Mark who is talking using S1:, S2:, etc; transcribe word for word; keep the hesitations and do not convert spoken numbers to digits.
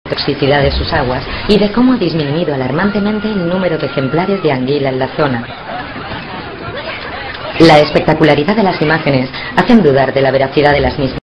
S1: toxicidad de sus aguas y de cómo ha disminuido alarmantemente el número de ejemplares de anguila en la zona. La espectacularidad de las imágenes hacen dudar de la veracidad de las mismas.